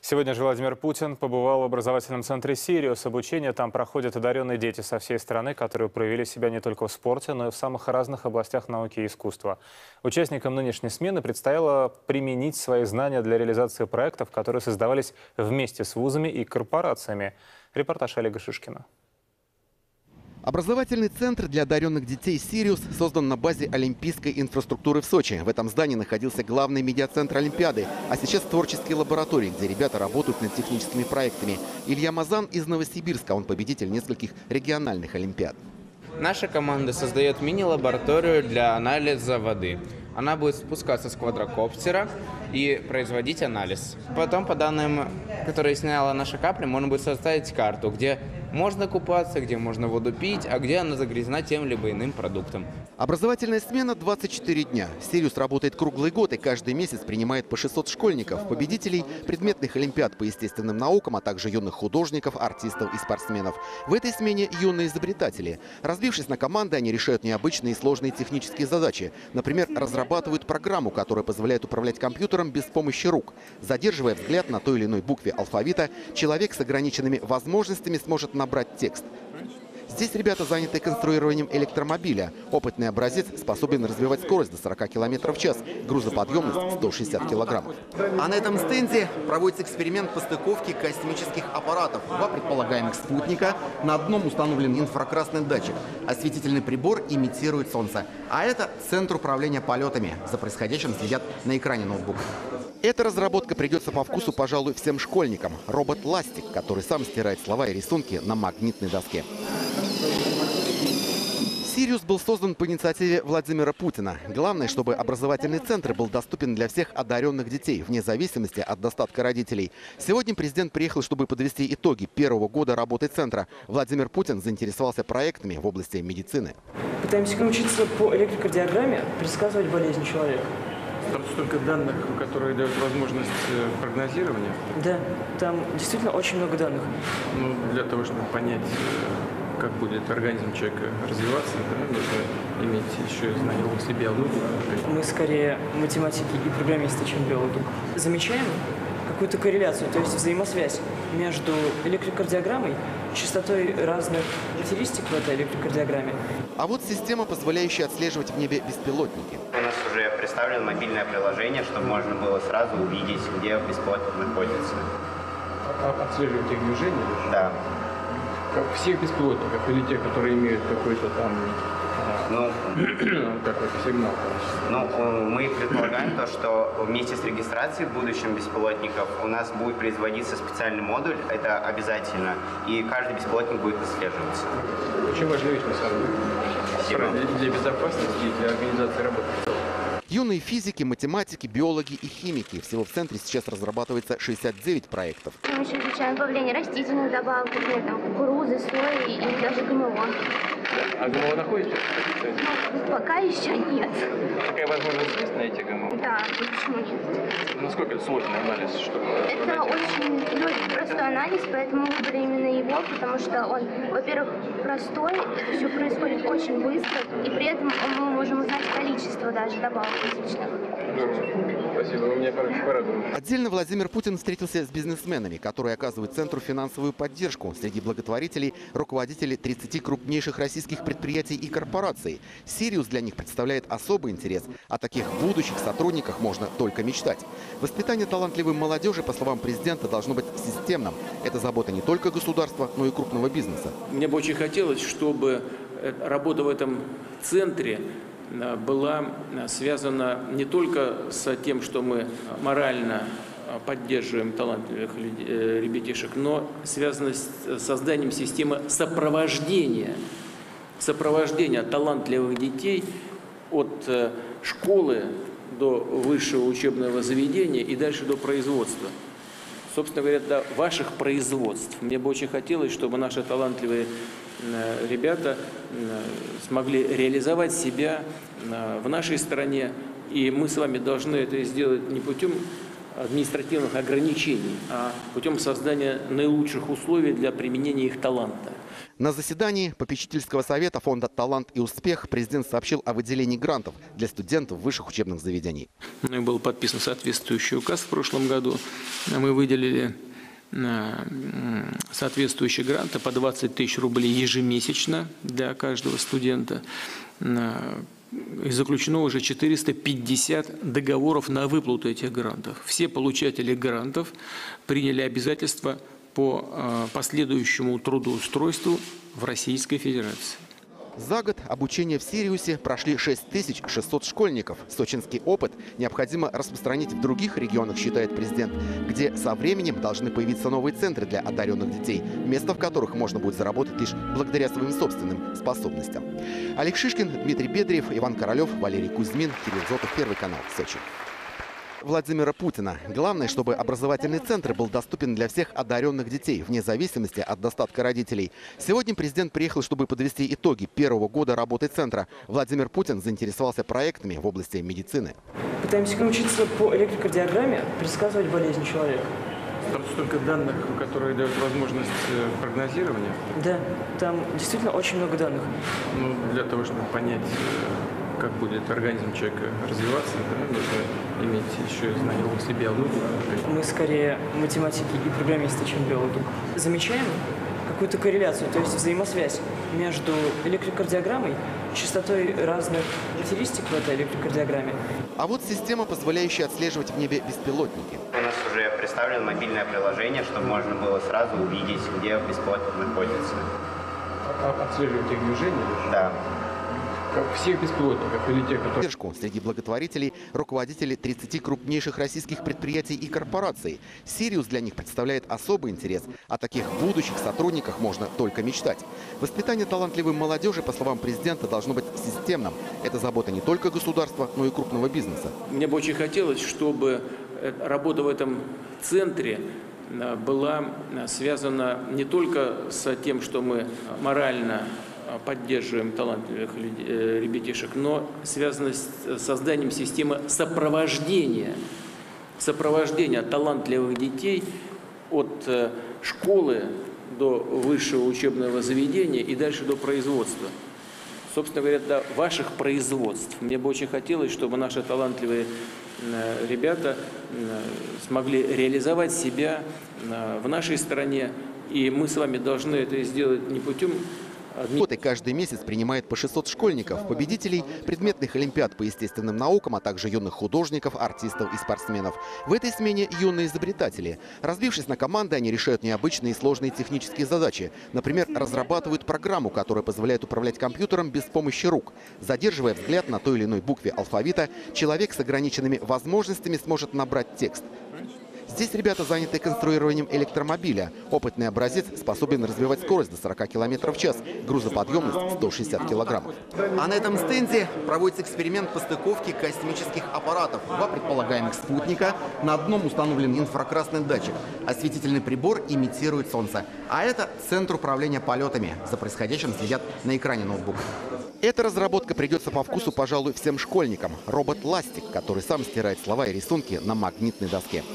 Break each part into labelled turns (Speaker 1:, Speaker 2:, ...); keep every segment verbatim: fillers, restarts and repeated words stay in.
Speaker 1: Сегодня же Владимир Путин побывал в образовательном центре «Сириус». Обучение там проходят одаренные дети со всей страны, которые проявили себя не только в спорте, но и в самых разных областях науки и искусства. Участникам нынешней смены предстояло применить свои знания для реализации проектов, которые создавались вместе с вузами и корпорациями. Репортаж Олега Шишкина.
Speaker 2: Образовательный центр для одаренных детей «Сириус» создан на базе олимпийской инфраструктуры в Сочи. В этом здании находился главный медиацентр Олимпиады, а сейчас творческие лаборатории, где ребята работают над техническими проектами. Илья Мазан из Новосибирска, он победитель нескольких региональных олимпиад.
Speaker 3: Наша команда создает мини-лабораторию для анализа воды. Она будет спускаться с квадрокоптера и производить анализ. Потом, по данным, которые сняла наша капля, можно будет составить карту, где можно купаться, где можно воду пить, а где она загрязнена тем либо иным продуктом.
Speaker 2: Образовательная смена двадцать четыре дня. «Сириус» работает круглый год и каждый месяц принимает по шестьсот школьников, победителей предметных олимпиад по естественным наукам, а также юных художников, артистов и спортсменов. В этой смене юные изобретатели. Разбившись на команды, они решают необычные и сложные технические задачи. Например, разрабатывают программу, которая позволяет управлять компьютером без помощи рук. Задерживая взгляд на той или иной букве алфавита, человек с ограниченными возможностями сможет набрать текст. Здесь ребята заняты конструированием электромобиля. Опытный образец способен развивать скорость до сорока километров в час, грузоподъемность сто шестьдесят килограммов. А на этом стенде проводится эксперимент по стыковке космических аппаратов. Два предполагаемых спутника, на одном установлен инфракрасный датчик. Осветительный прибор имитирует солнце. А это центр управления полетами. За происходящим следят на экране ноутбука. Эта разработка придется по вкусу, пожалуй, всем школьникам. Робот-ластик, который сам стирает слова и рисунки на магнитной доске. «Сириус» был создан по инициативе Владимира Путина. Главное, чтобы образовательный центр был доступен для всех одаренных детей, вне зависимости от достатка родителей. Сегодня президент приехал, чтобы подвести итоги первого года работы центра. Владимир Путин заинтересовался проектами в области медицины.
Speaker 4: Пытаемся научиться по электрокардиограмме предсказывать болезнь человека.
Speaker 5: Там столько данных, которые дают возможность прогнозирования.
Speaker 4: Да, там действительно очень много данных.
Speaker 5: Ну, для того, чтобы понять, как будет организм человека развиваться, да, нужно иметь еще и знания в области биологии.
Speaker 4: Мы скорее математики и программисты, чем биологи. Замечаем какую-то корреляцию, то есть взаимосвязь между электрокардиограммой, частотой разных характеристик в этой электрокардиограмме.
Speaker 2: А вот система, позволяющая отслеживать в небе беспилотники.
Speaker 6: У нас уже представлено мобильное приложение, чтобы можно было сразу увидеть, где беспилотник находится.
Speaker 5: А, отслеживать их движение?
Speaker 6: Да.
Speaker 5: Как всех беспилотников или тех, которые имеют какой-то там
Speaker 6: ну,
Speaker 5: какой-то сигнал?
Speaker 6: Ну, мы предполагаем то, что вместе с регистрацией в будущем беспилотников у нас будет производиться специальный модуль, это обязательно, и каждый беспилотник будет отслеживаться.
Speaker 5: Очень важная вещь, на самом деле. Для безопасности и для организации работы.
Speaker 2: Юные физики, математики, биологи и химики. Всего в центре сейчас разрабатывается шестьдесят девять проектов.
Speaker 7: Мы еще изучаем добавление растительных добавок, например, там, кукурузы, сои и даже ГМО.
Speaker 5: А ГМО находите?
Speaker 7: Ну, пока еще нет.
Speaker 5: Такая возможность есть найти ГМО?
Speaker 7: Да, почему нет?
Speaker 5: Насколько это сложный анализ? Чтобы
Speaker 7: это
Speaker 5: найти?
Speaker 7: очень легкий, простой анализ, поэтому мы выбрали именно его, потому что он, во-первых, простой, это все происходит очень быстро, и при этом мы можем узнать количество даже добавок различных.
Speaker 5: Спасибо, вы меня порадовали.
Speaker 2: Отдельно Владимир Путин встретился с бизнесменами, которые оказывают центру финансовую поддержку. Среди благотворителей – руководители тридцати крупнейших российских предприятий и корпораций. «Сириус» для них представляет особый интерес. О таких будущих сотрудниках можно только мечтать. Воспитание талантливой молодежи, по словам президента, должно быть системным. Это забота не только государства, но и крупного бизнеса.
Speaker 8: Мне бы очень хотелось, чтобы работа в этом центре была связана не только с тем, что мы морально поддерживаем талантливых ребятишек, но связана с созданием системы сопровождения, сопровождения талантливых детей от школы до высшего учебного заведения и дальше до производства. Собственно говоря, до ваших производств. Мне бы очень хотелось, чтобы наши талантливые ребята смогли реализовать себя в нашей стране. И мы с вами должны это сделать не путем административных ограничений, а путем создания наилучших условий для применения их таланта.
Speaker 2: На заседании попечительского совета фонда «Талант и успех» президент сообщил о выделении грантов для студентов высших учебных заведений.
Speaker 8: Был подписан соответствующий указ в прошлом году. Мы выделили соответствующие гранты по двадцать тысяч рублей ежемесячно для каждого студента. И заключено уже четыреста пятьдесят договоров на выплату этих грантов. Все получатели грантов приняли обязательства по последующему трудоустройству в Российской Федерации.
Speaker 2: За год обучения в Сириусе прошли шесть тысяч шестьсот школьников. Сочинский опыт необходимо распространить в других регионах, считает президент, где со временем должны появиться новые центры для одаренных детей, место в которых можно будет заработать лишь благодаря своим собственным способностям. Олег Шишкин, Дмитрий Бедриев, Иван Королев, Валерий Кузьмин, Кирилл Зотов, Первый канал, Сочи. Владимира Путина. Главное, чтобы образовательный центр был доступен для всех одаренных детей, вне зависимости от достатка родителей. Сегодня президент приехал, чтобы подвести итоги первого года работы центра. Владимир Путин заинтересовался проектами в области медицины.
Speaker 4: Пытаемся научиться по электрокардиограмме предсказывать болезнь человека.
Speaker 5: Там столько данных, которые дают возможность прогнозирования.
Speaker 4: Да, там действительно очень много данных.
Speaker 5: Ну, для того, чтобы понять, как будет организм человека развиваться, да, нужно иметь еще знания в области биологии.
Speaker 4: Мы скорее математики и программисты, чем биологи. Замечаем какую-то корреляцию, то есть взаимосвязь между электрокардиограммой, частотой разных характеристик в этой электрокардиограмме.
Speaker 2: А вот система, позволяющая отслеживать в небе беспилотники.
Speaker 6: У нас уже представлено мобильное приложение, чтобы можно было сразу увидеть, где беспилотник находится.
Speaker 5: Отслеживать их движение?
Speaker 6: Да.
Speaker 5: Как всех беспилотников или тех, которые...
Speaker 2: Поддержку среди благотворителей руководители тридцати крупнейших российских предприятий и корпораций. Сириус для них представляет особый интерес. О таких будущих сотрудниках можно только мечтать. Воспитание талантливой молодежи, по словам президента, должно быть системным. Это забота не только государства, но и крупного бизнеса.
Speaker 8: Мне бы очень хотелось, чтобы работа в этом центре была связана не только с тем, что мы морально поддерживаем талантливых ребятишек, но связано с созданием системы сопровождения, сопровождения талантливых детей от школы до высшего учебного заведения и дальше до производства. Собственно говоря, до ваших производств. Мне бы очень хотелось, чтобы наши талантливые ребята смогли реализовать себя в нашей стране, и мы с вами должны это сделать не путем...
Speaker 2: Годы каждый месяц принимает по шестьсот школьников, победителей предметных олимпиад по естественным наукам, а также юных художников, артистов и спортсменов. В этой смене юные изобретатели. Разбившись на команды, они решают необычные и сложные технические задачи. Например, разрабатывают программу, которая позволяет управлять компьютером без помощи рук. Задерживая взгляд на той или иной букве алфавита, человек с ограниченными возможностями сможет набрать текст. Здесь ребята заняты конструированием электромобиля. Опытный образец способен развивать скорость до сорока километров в час, грузоподъемность сто шестьдесят килограммов. А на этом стенде проводится эксперимент по стыковке космических аппаратов. Два предполагаемых спутника. На одном установлен инфракрасный датчик. Осветительный прибор имитирует солнце. А это центр управления полетами. За происходящим следят на экране ноутбука. Эта разработка придется по вкусу, пожалуй, всем школьникам. Робот Ластик, который сам стирает слова и рисунки на магнитной доске.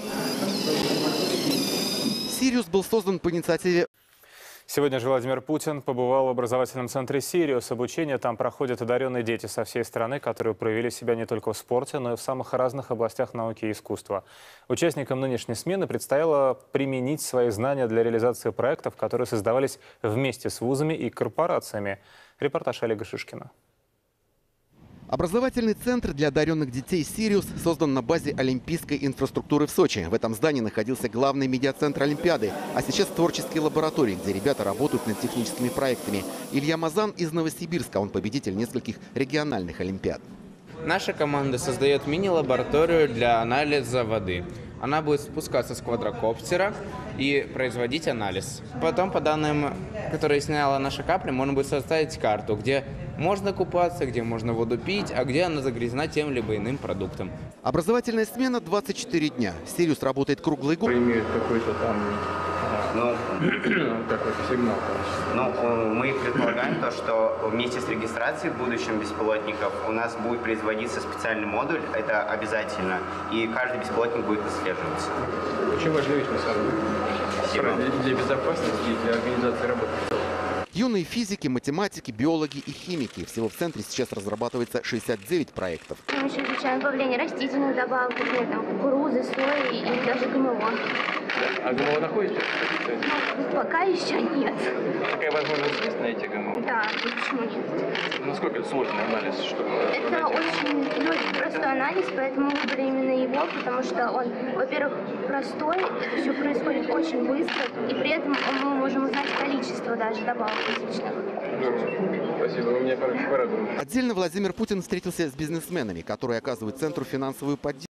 Speaker 2: Сириус был создан по инициативе...
Speaker 1: Сегодня же Владимир Путин побывал в образовательном центре «Сириус». Обучение там проходят одаренные дети со всей страны, которые проявили себя не только в спорте, но и в самых разных областях науки и искусства. Участникам нынешней смены предстояло применить свои знания для реализации проектов, которые создавались вместе с вузами и корпорациями. Репортаж Олега Шишкина.
Speaker 2: Образовательный центр для одаренных детей «Сириус» создан на базе олимпийской инфраструктуры в Сочи. В этом здании находился главный медиацентр Олимпиады, а сейчас творческие лаборатории, где ребята работают над техническими проектами. Илья Мазан из Новосибирска, он победитель нескольких региональных олимпиад.
Speaker 3: Наша команда создает мини-лабораторию для анализа воды. Она будет спускаться с квадрокоптера и производить анализ. Потом, по данным, которые сняла наша капля, можно будет составить карту, где можно купаться, где можно воду пить, а где она загрязнена тем либо иным продуктом.
Speaker 2: Образовательная смена двадцать четыре дня. «Сириус» работает круглый год.
Speaker 5: Имеют какой-то там
Speaker 6: Ну,
Speaker 5: какой-то сигнал.
Speaker 6: ну, мы предполагаем то, что вместе с регистрацией в будущем беспилотников у нас будет производиться специальный модуль, это обязательно, и каждый беспилотник будет отслеживаться.
Speaker 5: Очень важная вещь, на самом деле. Для безопасности и для организации работы.
Speaker 2: Юные физики, математики, биологи и химики. Всего в центре сейчас разрабатывается шестьдесят девять проектов.
Speaker 7: Мы еще изучаем добавление растительных добавок, например, там, кукурузы, сои и даже ГМО.
Speaker 5: А ГМО находится?
Speaker 7: Ну, пока еще нет.
Speaker 5: Такая возможность есть найти ГМО?
Speaker 7: Да, почему нет?
Speaker 5: Насколько это сложный анализ? Чтобы
Speaker 7: Это очень легкий, простой анализ, поэтому мы выбрали именно его, потому что он, во-первых, простой, все происходит очень быстро, и при этом мы можем узнать количество даже добавок различных.
Speaker 5: Спасибо, вы меня порадовали.
Speaker 2: Отдельно Владимир Путин встретился с бизнесменами, которые оказывают центру финансовую поддержку.